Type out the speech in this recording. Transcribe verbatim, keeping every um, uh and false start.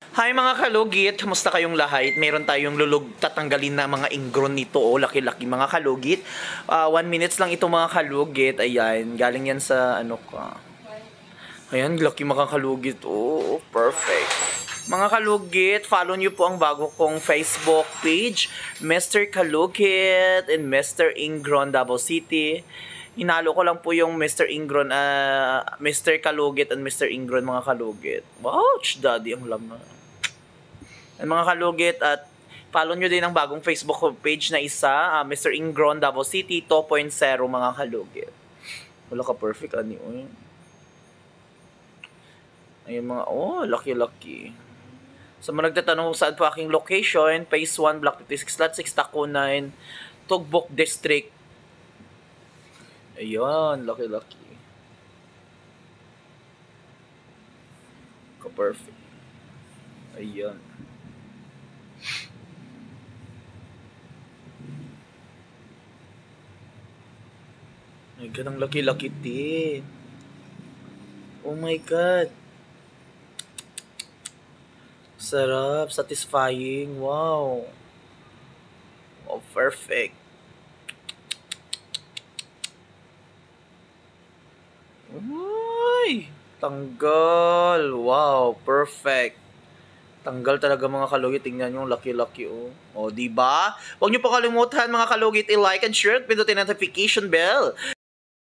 Hi mga kalugit, kamusta kayong lahat? Meron tayong lulug tatanggalin na mga ingron nito, oh, laki-laki mga kalugit. Ah, one minutes lang ito mga kalugit. Ayan, galing yan sa ano ka. Ayan, laki mga kalugit. Oh, perfect. Mga kalugit, follow nyo po ang bago kong Facebook page, mister Kalugit and mister Ingron Davao City. Hinalo ko lang po yung mister Ingron, uh, mister Kalugit and mister Ingron mga kalugit. Ouch, daddy, ang laman. Ang mga kalugit at follow nyo din ang bagong Facebook page na isa, uh, mister Ingron Davao City two point oh mga kalugit. Wala ka perfect ani oy. Ayun mga, oh, laki-laki. Sa mga nagtatanong saan po aking location, Phase one, Block fifty-six, Lot six, Taco nine, Tugbok District. Ayun, laki-laki. Ka-perfect. Ayun. Ay, ganang laki-laki din. Oh my God. Sarap, satisfying. Wow. Oh, perfect. Uy, tanggal. Wow, perfect. Tanggal talaga mga kalugit. Tingnan nyo, laki-laki oh. O, di ba? Huwag niyo pa kalimutan mga kalugit i-like and share at pindutin ang notification bell